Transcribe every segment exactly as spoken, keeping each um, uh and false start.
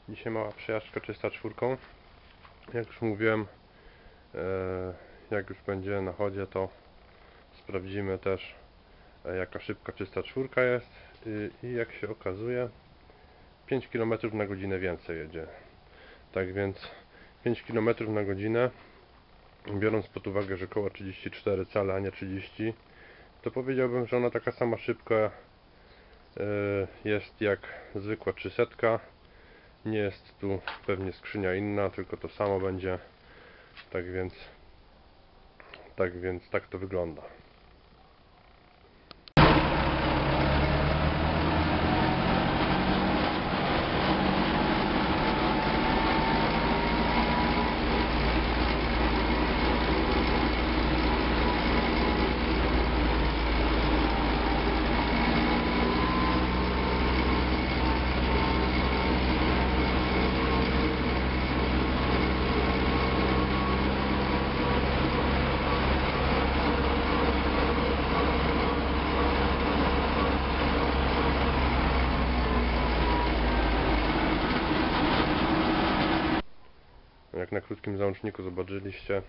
Dzisiaj mała przejażdżka trzysta cztery. Jak już mówiłem, jak już będzie na chodzie, to sprawdzimy też, jaka szybka trzysta cztery jest i jak się okazuje, pięć kilometrów na godzinę więcej jedzie. Tak więc pięć kilometrów na godzinę, biorąc pod uwagę, że koło trzydzieści cztery cale, a nie trzydzieści, to powiedziałbym, że ona taka sama szybka jest jak zwykła trzysta. Nie jest tu pewnie skrzynia inna, tylko to samo będzie. Tak więc tak więc tak to wygląda. Jak na krótkim załączniku zobaczyliście,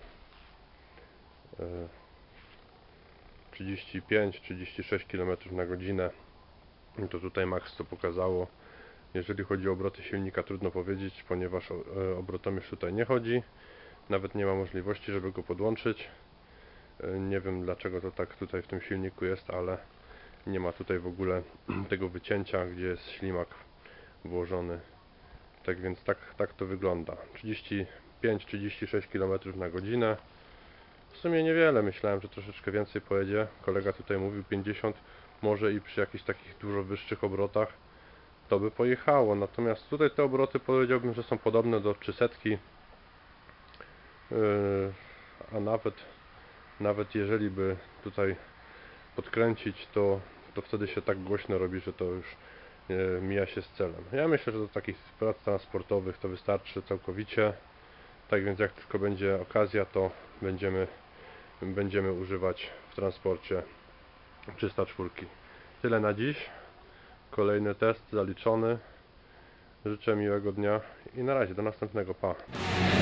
trzydzieści pięć trzydzieści sześć kilometrów na godzinę, to tutaj max to pokazało. Jeżeli chodzi o obroty silnika, trudno powiedzieć, ponieważ obrotomierz tutaj nie chodzi, nawet nie ma możliwości, żeby go podłączyć. Nie wiem, dlaczego to tak tutaj w tym silniku jest, ale nie ma tutaj w ogóle tego wycięcia, gdzie jest ślimak włożony. Tak więc tak, tak to wygląda. trzydzieści pięć trzydzieści sześć kilometrów na godzinę. W sumie niewiele, myślałem, że troszeczkę więcej pojedzie. Kolega tutaj mówił pięćdziesiąt, może i przy jakichś takich dużo wyższych obrotach to by pojechało. Natomiast tutaj te obroty, powiedziałbym, że są podobne do trzysta. Yy, a nawet nawet jeżeli by tutaj podkręcić, to, to wtedy się tak głośno robi, że to już yy, mija się z celem. Ja myślę, że do takich prac transportowych to wystarczy całkowicie. Tak więc jak tylko będzie okazja, to będziemy będziemy używać w transporcie trzysta cztery. Tyle na dziś. Kolejny test zaliczony. Życzę miłego dnia i na razie, do następnego. Pa!